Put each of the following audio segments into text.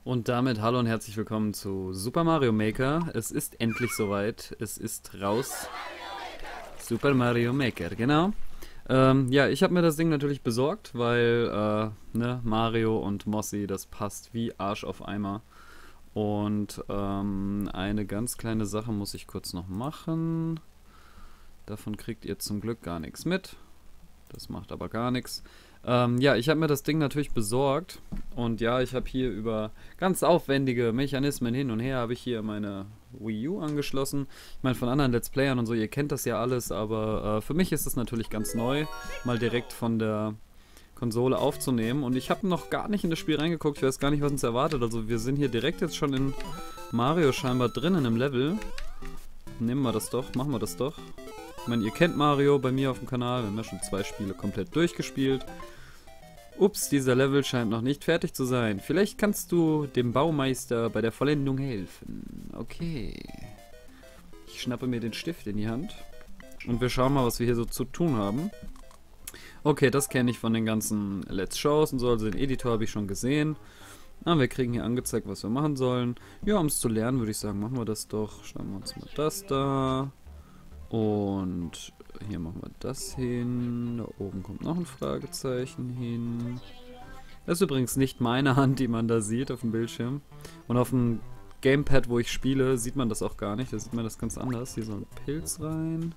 Und damit hallo und herzlich willkommen zu Super Mario Maker. Es ist endlich soweit. Es ist raus. Super Mario Maker, genau. Ja, ich habe mir das Ding natürlich besorgt, weil ne, Mario und Mossy, das passt wie Arsch auf Eimer. Und eine ganz kleine Sache muss ich kurz noch machen. Davon kriegt ihr zum Glück gar nichts mit. Das macht aber gar nichts. Ja, ich habe mir das Ding natürlich besorgt. Und ja, ich habe hier über ganz aufwendige Mechanismen hin und her, habe ich hier meine Wii U angeschlossen. Ich meine, von anderen Let's Playern und so, ihr kennt das ja alles, aber für mich ist es natürlich ganz neu, mal direkt von der Konsole aufzunehmen. Und ich habe noch gar nicht in das Spiel reingeguckt, ich weiß gar nicht, was uns erwartet. Also wir sind hier direkt jetzt schon in Mario scheinbar drin in einem Level. Nehmen wir das doch, machen wir das doch. Ich meine, ihr kennt Mario bei mir auf dem Kanal, wir haben ja schon 2 Spiele komplett durchgespielt. Ups, dieser Level scheint noch nicht fertig zu sein. Vielleicht kannst du dem Baumeister bei der Vollendung helfen. Okay. Ich schnappe mir den Stift in die Hand. Und wir schauen mal, was wir hier so zu tun haben. Okay, das kenne ich von den ganzen Let's Shows und so. Also den Editor habe ich schon gesehen. Wir kriegen hier angezeigt, was wir machen sollen. Ja, um es zu lernen, würde ich sagen, machen wir das doch. Schreiben wir uns mal das da. Und hier machen wir das hin. Da oben kommt noch ein Fragezeichen hin. Das ist übrigens nicht meine Hand, die man da sieht auf dem Bildschirm. Und auf dem Gamepad, wo ich spiele, sieht man das auch gar nicht. Da sieht man das ganz anders. Hier soll ein Pilz rein.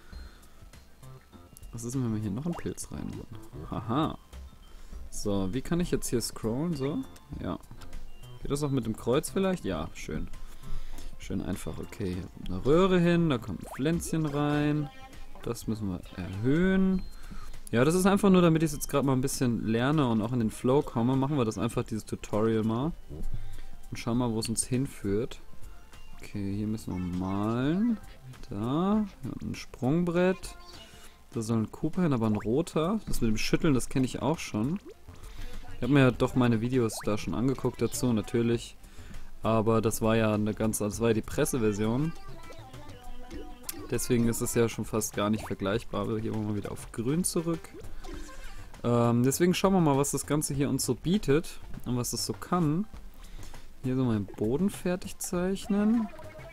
Was ist denn, wenn wir hier noch einen Pilz rein machen? Haha. So, wie kann ich jetzt hier scrollen? So, ja. Geht das auch mit dem Kreuz vielleicht? Ja, schön. Schön einfach, okay, hier kommt eine Röhre hin, da kommt ein Pflänzchen rein. Das müssen wir erhöhen. Ja, das ist einfach nur, damit ich es jetzt gerade mal ein bisschen lerne und auch in den Flow komme, machen wir das einfach, dieses Tutorial mal. Und schauen mal, wo es uns hinführt. Okay, hier müssen wir malen. Da, hier ein Sprungbrett. Da soll ein Koopa hin, aber ein roter. Das mit dem Schütteln, das kenne ich auch schon. Ich habe mir ja doch meine Videos da schon angeguckt dazu, natürlich. Aber das war ja das war ja die Presseversion. Deswegen ist es ja schon fast gar nicht vergleichbar. Aber hier wollen wir wieder auf grün zurück. Deswegen schauen wir mal, was das Ganze hier uns so bietet und was es so kann. Hier so mal den Boden fertig zeichnen.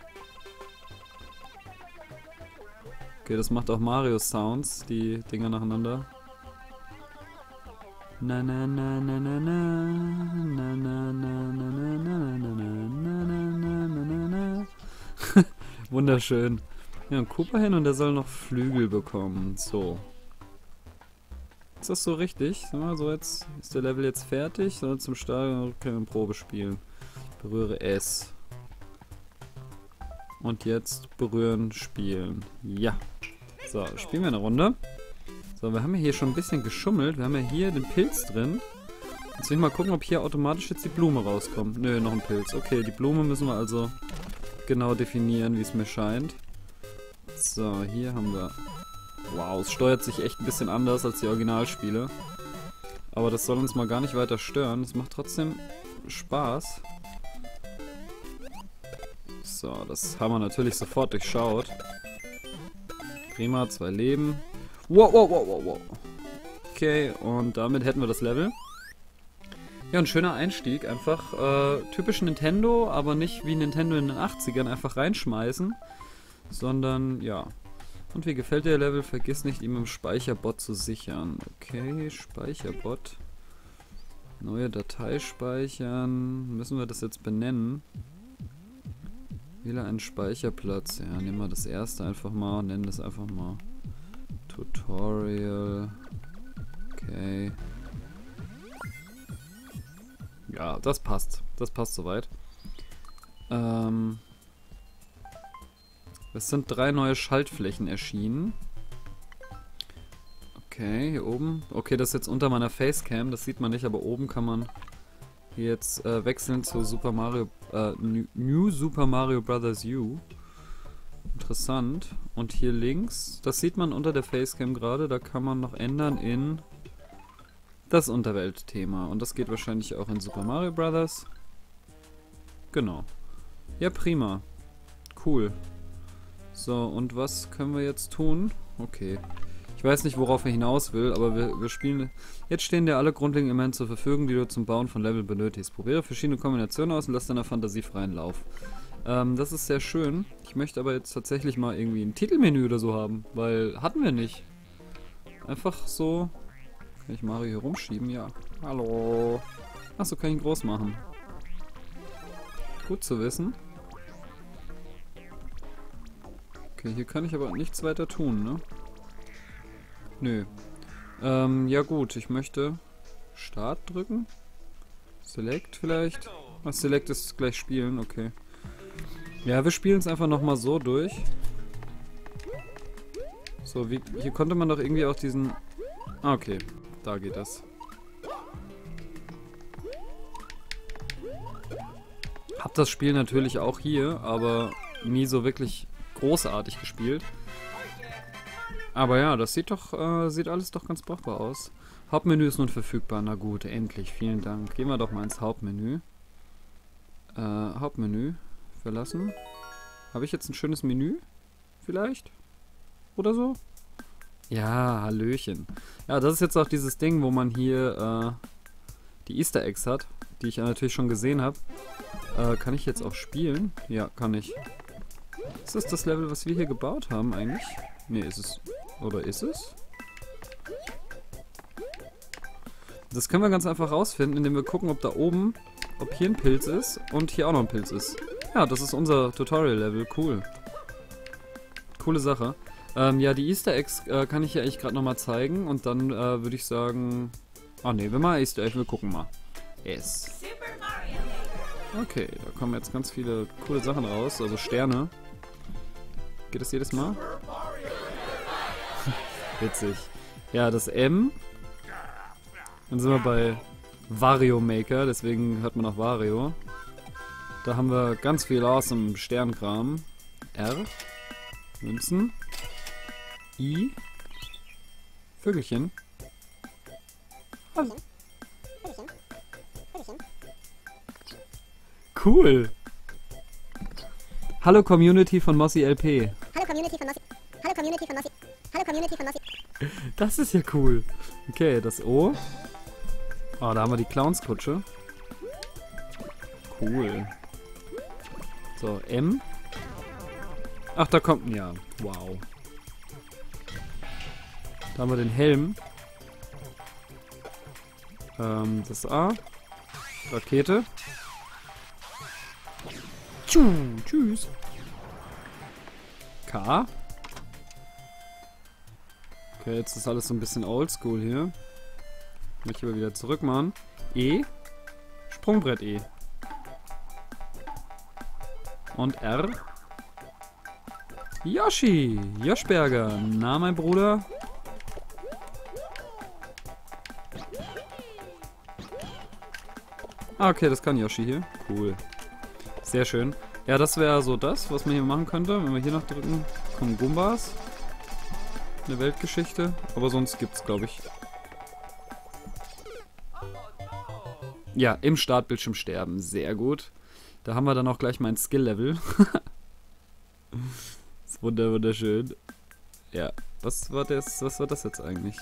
Okay, das macht auch Mario Sounds, die Dinger nacheinander. Na na na na na na na na na na na na na na na na. Wunderschön. Ja, ein Koopa hin und der soll noch Flügel bekommen. So. Ist das so richtig? So, jetzt ist der Level jetzt fertig. So, zum Start können wir eine Probe spielen. Berühre S. Und jetzt berühren, spielen. Ja. So, spielen wir eine Runde. So, wir haben ja hier schon ein bisschen geschummelt. Wir haben ja hier den Pilz drin. Jetzt will ich mal gucken, ob hier automatisch jetzt die Blume rauskommt. Nö, noch ein Pilz. Okay, die Blume müssen wir also genau definieren, wie es mir scheint. So, hier haben wir... Wow, es steuert sich echt ein bisschen anders als die Originalspiele. Aber das soll uns mal gar nicht weiter stören. Es macht trotzdem Spaß. So, das haben wir natürlich sofort durchschaut. Prima, 2 Leben. Wow, wow, wow, wow, wow. Okay, und damit hätten wir das Level. Ja, ein schöner Einstieg. Einfach typisch Nintendo, aber nicht wie Nintendo in den 80ern einfach reinschmeißen. Sondern, ja. Und wie gefällt dir der Level? Vergiss nicht, ihn im Speicherbot zu sichern. Okay, Speicherbot. Neue Datei speichern. Müssen wir das jetzt benennen? Wähle einen Speicherplatz. Ja, nehmen wir das erste einfach mal. Nennen das einfach mal Tutorial. Okay. Ja, das passt. Das passt soweit. Es sind 3 neue Schaltflächen erschienen. Okay, hier oben. Okay, das ist jetzt unter meiner Facecam. Das sieht man nicht, aber oben kann man hier jetzt wechseln zu Super Mario, New Super Mario Bros. U. Interessant. Und hier links, das sieht man unter der Facecam gerade, da kann man noch ändern in das Unterweltthema. Und das geht wahrscheinlich auch in Super Mario Bros. Genau. Ja, prima. Cool. So, und was können wir jetzt tun? Okay. Ich weiß nicht, worauf er hinaus will, aber wir spielen... Jetzt stehen dir alle grundlegenden Elemente zur Verfügung, die du zum Bauen von Level benötigst. Probiere verschiedene Kombinationen aus und lass deiner Fantasie freien Lauf. Das ist sehr schön. Ich möchte aber jetzt tatsächlich mal irgendwie ein Titelmenü oder so haben, weil hatten wir nicht. Einfach so... Kann ich Mario hier rumschieben? Ja. Hallo. Achso, kann ich ihn groß machen. Gut zu wissen. Okay, hier kann ich aber nichts weiter tun, ne? Nö. Ja gut, ich möchte Start drücken. Select vielleicht. Was Select ist gleich spielen, okay. Ja, wir spielen es einfach nochmal so durch. So, hier konnte man doch irgendwie auch diesen... Ah, okay. Da geht das. Hab das Spiel natürlich auch hier, aber nie so wirklich großartig gespielt. Aber ja, das sieht alles doch ganz brauchbar aus. Hauptmenü ist nun verfügbar. Na gut, endlich. Vielen Dank. Gehen wir doch mal ins Hauptmenü. Hauptmenü. Verlassen. Habe ich jetzt ein schönes Menü? Vielleicht? Oder so? Ja, Hallöchen. Ja, das ist jetzt auch dieses Ding, wo man hier die Easter Eggs hat, die ich ja natürlich schon gesehen habe. Kann ich jetzt auch spielen? Ja, kann ich. Ist das das Level, was wir hier gebaut haben eigentlich? Nee, ist es... Oder ist es? Das können wir ganz einfach rausfinden, indem wir gucken, ob da oben, ob hier ein Pilz ist und hier auch noch ein Pilz ist. Ja, das ist unser Tutorial-Level. Cool. Coole Sache. Ja, die Easter Eggs kann ich ja eigentlich gerade nochmal zeigen und dann würde ich sagen... Ah ne, wir machen Easter Eggs, wir gucken mal. Yes. Okay, da kommen jetzt ganz viele coole Sachen raus, also Sterne. Geht das jedes Mal? Witzig. Ja, das M. Dann sind wir bei Wario Maker, deswegen hört man auch Wario. Da haben wir ganz viel awesome Sternkram. R. Münzen. I. Vögelchen. Oh. Cool. Hallo Community von Mossy LP. Hallo Community von Mossy. Hallo Community von Mossy. Hallo Community von Mossy. Das ist ja cool. Okay, das O. Oh, da haben wir die Clownskutsche. Cool. So, M. Ach, da kommt... Ja, wow. Da haben wir den Helm. Das A. Rakete. Tschüss. K. Okay, jetzt ist alles so ein bisschen oldschool hier. Möchte ich aber wieder zurück machen. E. Sprungbrett E. Und R. Yoshi. Joschberger. Na, mein Bruder. Ah, okay, das kann Yoshi hier. Cool. Sehr schön. Ja, das wäre so das, was man hier machen könnte. Wenn wir hier noch drücken, kommen Gumbas. Eine Weltgeschichte. Aber sonst gibt's, glaube ich... Ja, im Startbildschirm sterben. Sehr gut. Da haben wir dann auch gleich mein Skill-Level. Das ist wunderschön. Ja, was war das jetzt eigentlich?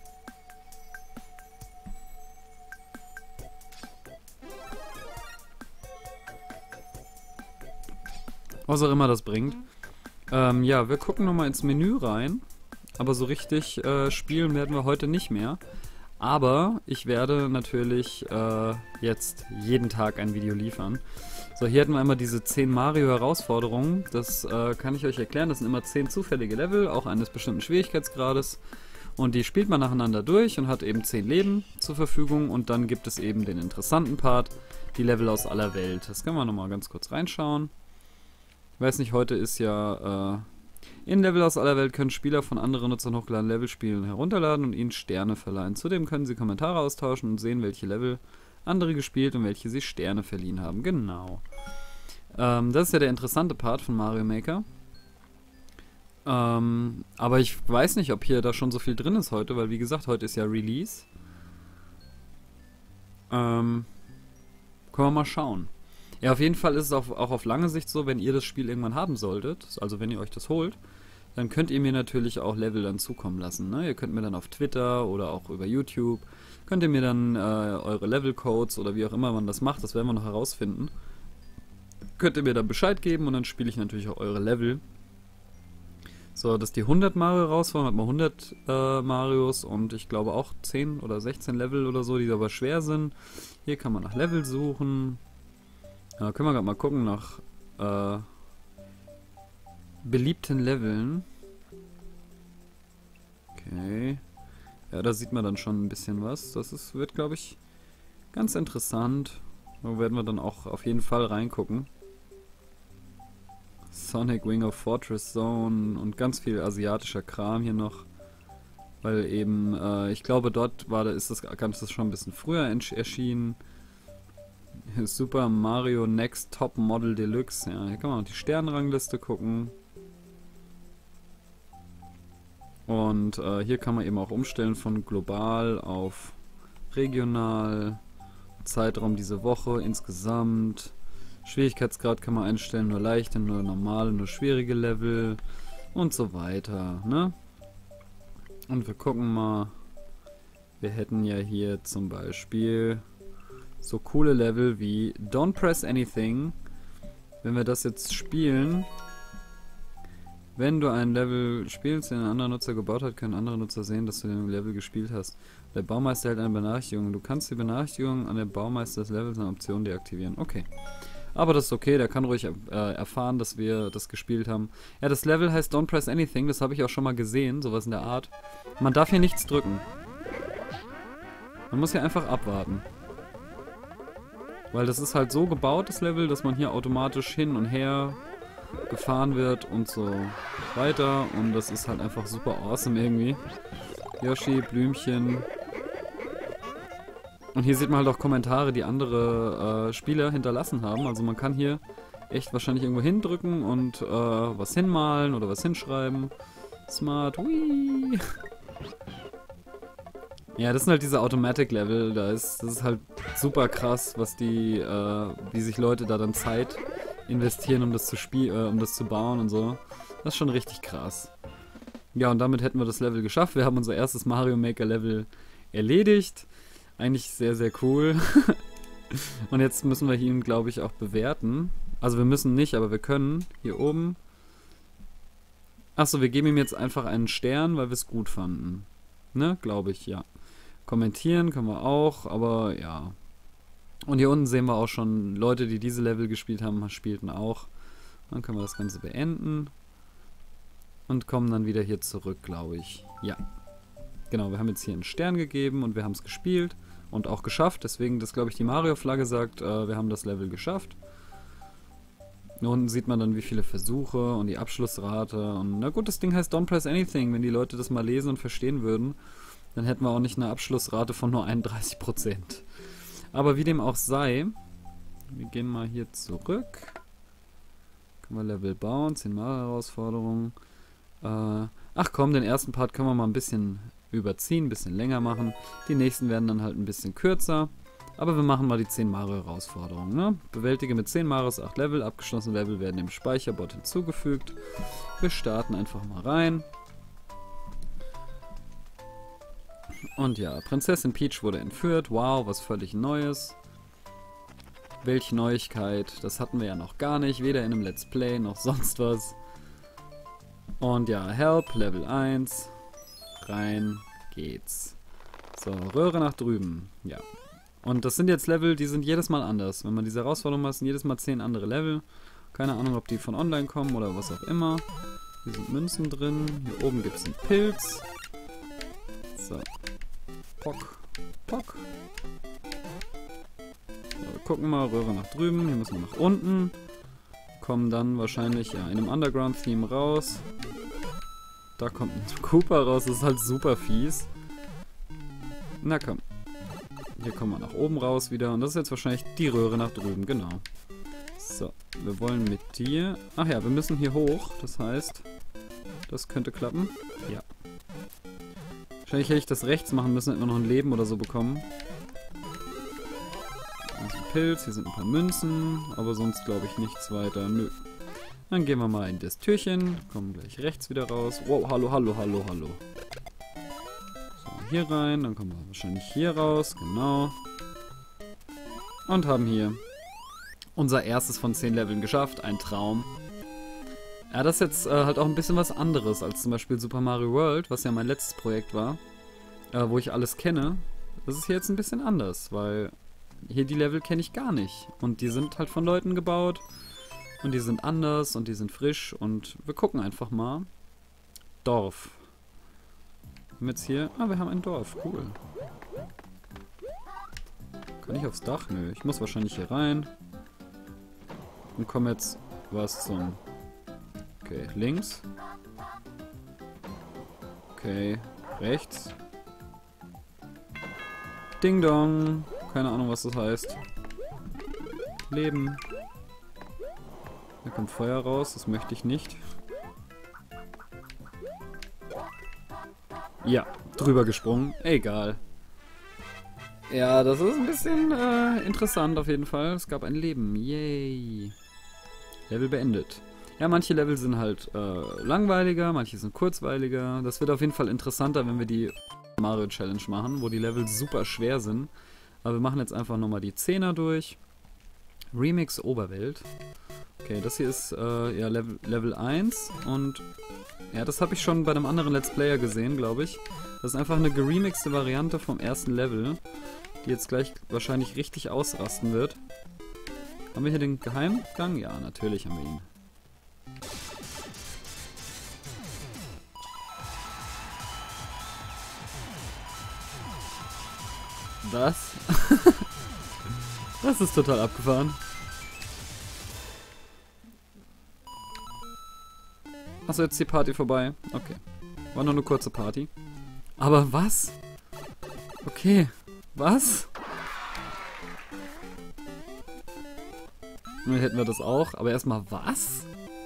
Was auch immer das bringt. Ja, wir gucken nochmal ins Menü rein. Aber so richtig spielen werden wir heute nicht mehr. Aber ich werde natürlich jetzt jeden Tag ein Video liefern. So, hier hätten wir einmal diese 10 Mario-Herausforderungen. Das kann ich euch erklären. Das sind immer 10 zufällige Level, auch eines bestimmten Schwierigkeitsgrades. Und die spielt man nacheinander durch und hat eben 10 Leben zur Verfügung. Und dann gibt es eben den interessanten Part, die Level aus aller Welt. Das können wir nochmal ganz kurz reinschauen. Ich weiß nicht, heute ist ja... in Level aus aller Welt können Spieler von anderen Nutzern hochgeladene Levelspielen herunterladen und ihnen Sterne verleihen. Zudem können sie Kommentare austauschen und sehen, welche Level andere gespielt und welche sie Sterne verliehen haben. Genau. Das ist ja der interessante Part von Mario Maker. Aber ich weiß nicht, ob hier da schon so viel drin ist heute, weil wie gesagt, heute ist ja Release. Können wir mal schauen. Ja, auf jeden Fall ist es auch auf lange Sicht so, wenn ihr das Spiel irgendwann haben solltet, also wenn ihr euch das holt, dann könnt ihr mir natürlich auch Level dann zukommen lassen. Ne? Ihr könnt mir dann auf Twitter oder auch über YouTube, könnt ihr mir dann eure Level-Codes oder wie auch immer man das macht, das werden wir noch herausfinden. Könnt ihr mir dann Bescheid geben und dann spiele ich natürlich auch eure Level. So, dass die 100 Mario rausfahren, hat man 100 Marios und ich glaube auch 10 oder 16 Level oder so, die aber schwer sind. Hier kann man nach Level suchen. Ja, können wir gerade mal gucken nach beliebten Leveln. Okay. Ja, da sieht man dann schon ein bisschen was. Das wird, glaube ich, ganz interessant. Da werden wir dann auch auf jeden Fall reingucken. Sonic Wing of Fortress Zone und ganz viel asiatischer Kram hier noch. Weil eben, ich glaube dort ist das Ganze schon ein bisschen früher erschienen. Super Mario Next Top Model Deluxe. Ja, hier kann man auch die Sternrangliste gucken. Und hier kann man eben auch umstellen von global auf regional. Zeitraum diese Woche insgesamt. Schwierigkeitsgrad kann man einstellen, nur leichte, nur normale, nur schwierige Level und so weiter, ne? Und wir gucken mal, wir hätten ja hier zum Beispiel so coole Level wie Don't Press Anything. Wenn wir das jetzt spielen, wenn du ein Level spielst, den ein anderer Nutzer gebaut hat, können andere Nutzer sehen, dass du den Level gespielt hast. Der Baumeister hält eine Benachrichtigung. Du kannst die Benachrichtigung an den Baumeister des Levels eine Option deaktivieren. Okay. Aber das ist okay, der kann ruhig erfahren, dass wir das gespielt haben. Ja, das Level heißt Don't Press Anything, das habe ich auch schon mal gesehen, sowas in der Art. Man darf hier nichts drücken. Man muss hier einfach abwarten. Weil das ist halt so gebaut, das Level, dass man hier automatisch hin und her gefahren wird und so weiter. Und das ist halt einfach super awesome irgendwie. Yoshi, Blümchen. Und hier sieht man halt auch Kommentare, die andere Spieler hinterlassen haben. Also man kann hier echt wahrscheinlich irgendwo hindrücken und was hinmalen oder was hinschreiben. Smart, wii. Ja, das sind halt diese Automatic-Level. Das ist halt super krass, was wie sich Leute da dann Zeit investieren, um das zu bauen und so. Das ist schon richtig krass. Ja, und damit hätten wir das Level geschafft. Wir haben unser erstes Mario Maker Level erledigt. Eigentlich sehr, sehr cool. Und jetzt müssen wir ihn, glaube ich, auch bewerten. Also wir müssen nicht, aber wir können. Hier oben. Achso, wir geben ihm jetzt einfach einen Stern, weil wir es gut fanden. Ne, glaube ich, ja. Kommentieren können wir auch, aber ja. Und hier unten sehen wir auch schon Leute, die diese Level gespielt haben, spielten auch. Dann können wir das Ganze beenden. Und kommen dann wieder hier zurück, glaube ich. Ja. Genau, wir haben jetzt hier einen Stern gegeben und wir haben es gespielt und auch geschafft. Deswegen, das glaube ich, die Mario-Flagge sagt, wir haben das Level geschafft. Hier unten sieht man dann, wie viele Versuche und die Abschlussrate. Und na gut, das Ding heißt Don't Press Anything. Wenn die Leute das mal lesen und verstehen würden, dann hätten wir auch nicht eine Abschlussrate von nur 31%. Aber wie dem auch sei, wir gehen mal hier zurück. Können wir Level bauen, 10 Mario-Herausforderungen. Ach komm, den ersten Part können wir mal ein bisschen überziehen, ein bisschen länger machen. Die nächsten werden dann halt ein bisschen kürzer. Aber wir machen mal die 10 Mario-Herausforderungen. Ne? Bewältige mit 10 Marios 8 Level. Abgeschlossene Level werden dem Speicherbot hinzugefügt. Wir starten einfach mal rein. Und ja, Prinzessin Peach wurde entführt. Wow, was völlig Neues. Welche Neuigkeit? Das hatten wir ja noch gar nicht. Weder in einem Let's Play noch sonst was. Und ja, Help, Level 1. Rein geht's. So, Röhre nach drüben. Ja. Und das sind jetzt Level, die sind jedes Mal anders. Wenn man diese Herausforderung macht, sind jedes Mal 10 andere Level. Keine Ahnung, ob die von online kommen oder was auch immer. Hier sind Münzen drin. Hier oben gibt es einen Pilz. So. Pock. Pock. So, wir gucken mal, Röhre nach drüben. Hier müssen wir nach unten. Kommen dann wahrscheinlich ja, in einem Underground-Theme raus. Da kommt ein Koopa raus. Das ist halt super fies. Na komm. Hier kommen wir nach oben raus wieder. Und das ist jetzt wahrscheinlich die Röhre nach drüben. Genau. So. Wir wollen mit dir... Ach ja, wir müssen hier hoch. Das heißt, das könnte klappen. Ja. Wahrscheinlich hätte ich das rechts machen müssen, hätten wir noch ein Leben oder so bekommen. Da ist ein Pilz, hier sind ein paar Münzen, aber sonst glaube ich nichts weiter. Nö. Dann gehen wir mal in das Türchen. Kommen gleich rechts wieder raus. Wow, hallo, hallo, hallo, hallo. So, hier rein. Dann kommen wir wahrscheinlich hier raus. Genau. Und haben hier unser erstes von 10 Leveln geschafft. Ein Traum. Ja, das ist jetzt halt auch ein bisschen was anderes als zum Beispiel Super Mario World, was ja mein letztes Projekt war, wo ich alles kenne. Das ist hier jetzt ein bisschen anders, weil hier die Level kenne ich gar nicht. Und die sind halt von Leuten gebaut. Und die sind anders und die sind frisch. Und wir gucken einfach mal. Dorf. Wir haben jetzt hier... Ah, wir haben ein Dorf. Cool. Kann ich aufs Dach? Nö, ich muss wahrscheinlich hier rein. Und komme jetzt was zum... Okay, links. Okay, rechts. Ding Dong. Keine Ahnung, was das heißt. Leben. Da kommt Feuer raus, das möchte ich nicht. Ja, drüber gesprungen. Egal. Ja, das ist ein bisschen interessant auf jeden Fall. Es gab ein Leben. Yay. Level beendet. Ja, manche Level sind halt langweiliger, manche sind kurzweiliger. Das wird auf jeden Fall interessanter, wenn wir die Mario Challenge machen, wo die Level super schwer sind. Aber wir machen jetzt einfach nochmal die 10er durch. Remix Oberwelt. Okay, das hier ist ja Level 1 und ja, das habe ich schon bei einem anderen Let's Player gesehen, glaube ich. Das ist einfach eine geremixte Variante vom ersten Level, die jetzt gleich wahrscheinlich richtig ausrasten wird. Haben wir hier den Geheimgang? Ja, natürlich haben wir ihn. Was? Das ist total abgefahren. Achso, jetzt ist die Party vorbei. Okay. War nur eine kurze Party. Aber was? Okay. Was? Nun hätten wir das auch. Aber erstmal was?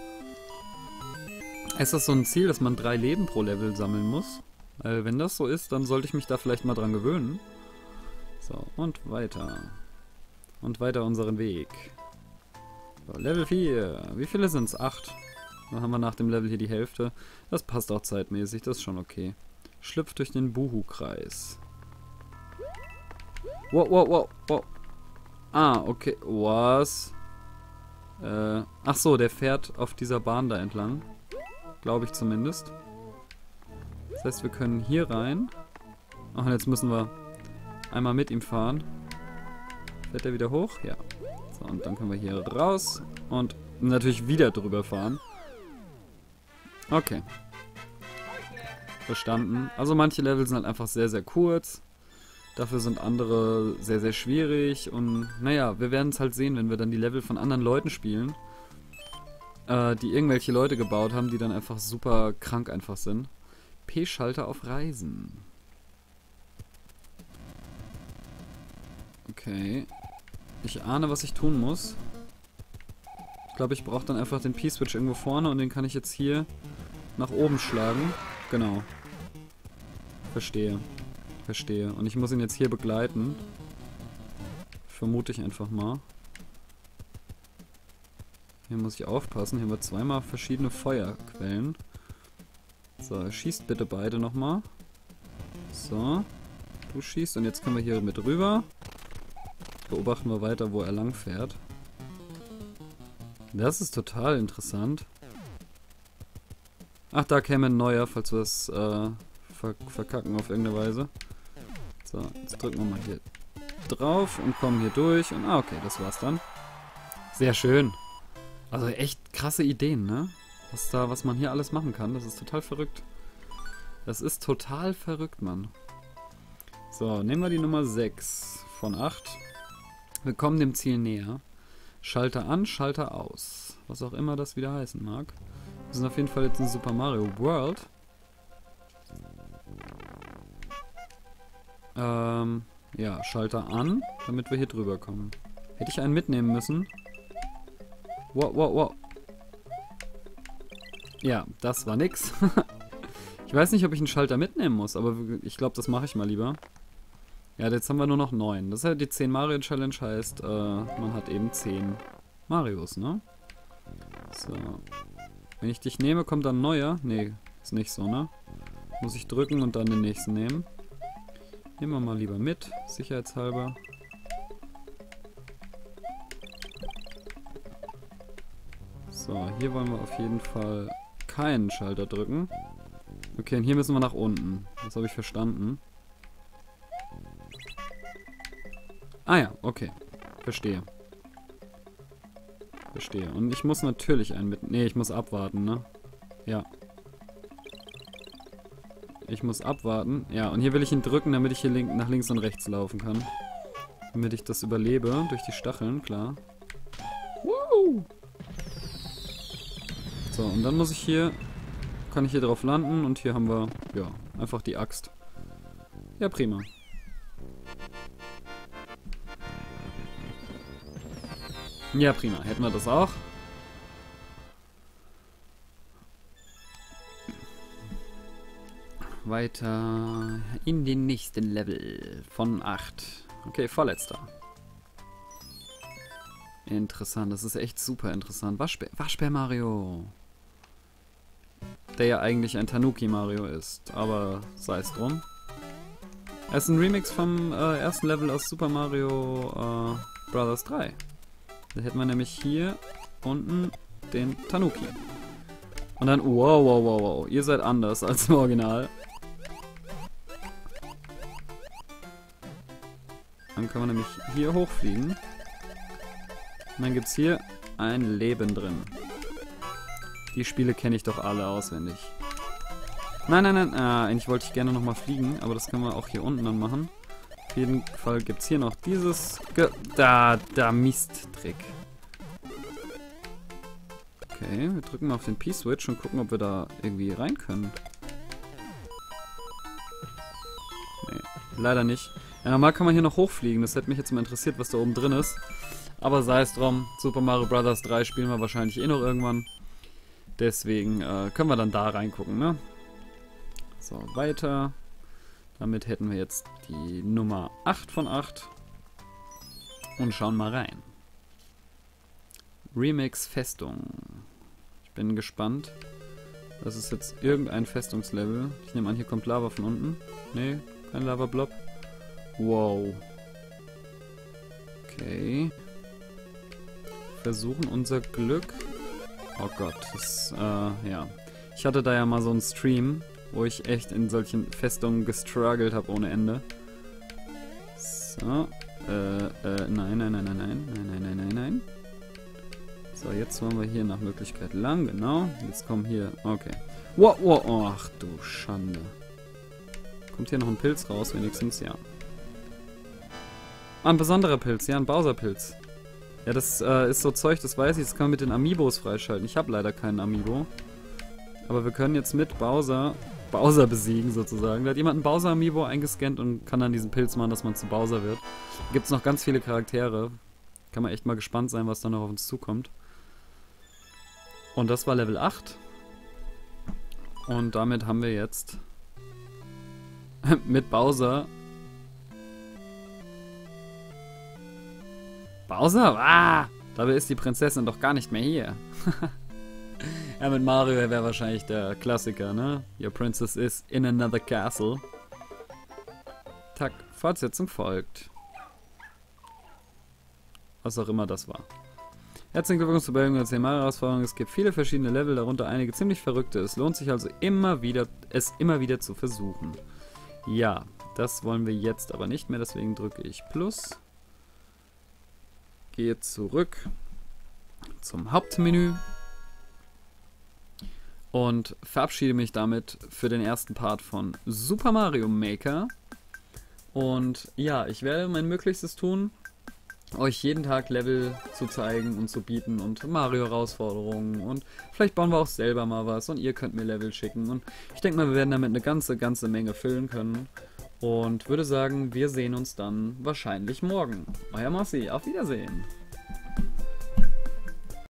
Ist das so ein Ziel, dass man 3 Leben pro Level sammeln muss? Weil wenn das so ist, dann sollte ich mich da vielleicht mal dran gewöhnen. So, und weiter. Und weiter unseren Weg. So, Level 4. Wie viele sind es? 8. Dann haben wir nach dem Level hier die Hälfte. Das passt auch zeitmäßig, das ist schon okay. Schlüpft durch den Buhu-Kreis. Wow, wow, wow, wow. Ah, okay. Was? Ach so, der fährt auf dieser Bahn da entlang. Glaube ich zumindest. Das heißt, wir können hier rein. Ach, und jetzt müssen wir einmal mit ihm fahren. Fährt er wieder hoch? Ja. So, und dann können wir hier raus und natürlich wieder drüber fahren. Okay. Verstanden. Also manche Level sind halt einfach sehr, sehr kurz. Dafür sind andere sehr, sehr schwierig. Und naja, wir werden es halt sehen, wenn wir dann die Level von anderen Leuten spielen. Die irgendwelche Leute gebaut haben, die dann einfach super krank einfach sind. P-Schalter auf Reisen. Okay. Ich ahne, was ich tun muss. Ich glaube, ich brauche dann einfach den P-Switch irgendwo vorne und den kann ich jetzt hier nach oben schlagen. Genau. Verstehe. Verstehe. Und ich muss ihn jetzt hier begleiten. Vermute ich einfach mal. Hier muss ich aufpassen. Hier haben wir zweimal verschiedene Feuerquellen. So, schießt bitte beide nochmal. So. Du schießt und jetzt können wir hier mit rüber. Beobachten wir weiter, wo er lang fährt. Das ist total interessant. Ach, da käme ein neuer, falls wir es verkacken auf irgendeine Weise. So, jetzt drücken wir mal hier drauf und kommen hier durch. Und okay, das war's dann. Sehr schön. Also echt krasse Ideen, ne? Was man hier alles machen kann. Das ist total verrückt. Das ist total verrückt, Mann. So, nehmen wir die Nummer 6 von 8. Wir kommen dem Ziel näher. Schalter an, Schalter aus. Was auch immer das wieder heißen mag. Wir sind auf jeden Fall jetzt in Super Mario World. Ja, Schalter an, damit wir hier drüber kommen. Hätte ich einen mitnehmen müssen. Wow, wow, wow. Ja, das war nix. Ich weiß nicht, ob ich einen Schalter mitnehmen muss, aber ich glaube, das mache ich mal lieber. Ja, jetzt haben wir nur noch 9. Das ist ja die 10 Mario Challenge, heißt, man hat eben 10 Marios, ne? So. Wenn ich dich nehme, kommt dann ein neuer? Nee, ist nicht so, ne? Muss ich drücken und dann den nächsten nehmen. Nehmen wir mal lieber mit, sicherheitshalber. So, hier wollen wir auf jeden Fall keinen Schalter drücken. Okay, und hier müssen wir nach unten. Das habe ich verstanden. Ah ja, okay. Verstehe. Verstehe. Und ich muss natürlich einen mit... Nee, ich muss abwarten, ne? Ja. Ich muss abwarten. Ja, und hier will ich ihn drücken, damit ich hier nach links und rechts laufen kann. Damit ich das überlebe. Durch die Stacheln, klar. Woo! So, und dann muss ich hier... Kann ich hier drauf landen und hier haben wir... Ja, einfach die Axt. Ja, prima. Ja, prima. Hätten wir das auch. Weiter in den nächsten Level von 8. Okay, vorletzter. Interessant, das ist echt super interessant. Waschbär Mario. Der ja eigentlich ein Tanuki Mario ist, aber sei es drum. Er ist ein Remix vom ersten Level aus Super Mario Bros. 3. Da hätten wir nämlich hier unten den Tanuki. Und dann, wow, ihr seid anders als im Original. Dann kann man nämlich hier hochfliegen. Und dann gibt es hier ein Leben drin. Die Spiele kenne ich doch alle auswendig. Nein. Eigentlich wollte ich gerne nochmal fliegen, aber das können wir auch hier unten dann machen. Auf jeden Fall gibt es hier noch dieses... Da Misttrick. Okay, wir drücken mal auf den P-Switch und gucken, ob wir da irgendwie rein können. Nee, leider nicht. Ja, normal kann man hier noch hochfliegen. Das hätte mich jetzt mal interessiert, was da oben drin ist. Aber sei es drum, Super Mario Bros. 3 spielen wir wahrscheinlich eh noch irgendwann. Deswegen können wir dann da reingucken, ne? So, weiter. Damit hätten wir jetzt die Nummer 8 von 8. Und schauen mal rein. Remix Festung. Ich bin gespannt. Das ist jetzt irgendein Festungslevel. Ich nehme an, hier kommt Lava von unten. Nee, kein Lava-Blob. Wow. Okay. Versuchen unser Glück. Oh Gott, das, ja. Ich hatte da ja mal so einen Stream, wo ich echt in solchen Festungen gestruggelt habe ohne Ende. So. Nein. So, jetzt wollen wir hier nach Möglichkeit lang, genau. Jetzt kommen hier, okay. Wow, ach du Schande. Kommt hier noch ein Pilz raus, wenigstens, ja. Ah, ein besonderer Pilz, ja, ein Bowser-Pilz. Ja, das ist so Zeug, das weiß ich, das kann man mit den Amiibos freischalten. Ich habe leider keinen Amiibo. Aber wir können jetzt mit Bowser besiegen, sozusagen. Da hat jemand ein Bowser-Amiibo eingescannt und kann dann diesen Pilz machen, dass man zu Bowser wird. Da gibt es noch ganz viele Charaktere. Kann man echt mal gespannt sein, was da noch auf uns zukommt. Und das war Level 8. Und damit haben wir jetzt mit Bowser... Bowser? Ah! Dabei ist die Prinzessin doch gar nicht mehr hier. Ja, mit Mario wäre wahrscheinlich der Klassiker, ne? Your princess is in another castle. Tack, Fortsetzung folgt. Was auch immer das war. Herzlichen Glückwunsch zur Beendigung der 10 Mario-Herausforderung. Es gibt viele verschiedene Level, darunter einige ziemlich verrückte. Es lohnt sich also immer wieder zu versuchen. Ja, das wollen wir jetzt aber nicht mehr, deswegen drücke ich Plus. Gehe zurück zum Hauptmenü und verabschiede mich damit für den ersten Part von Super Mario Maker. Und ja, ich werde mein Möglichstes tun, euch jeden Tag Level zu zeigen und zu bieten und Mario-Herausforderungen und vielleicht bauen wir auch selber mal was und ihr könnt mir Level schicken und ich denke mal, wir werden damit eine ganze Menge füllen können und würde sagen, wir sehen uns dann wahrscheinlich morgen. Euer Mossi, auf Wiedersehen!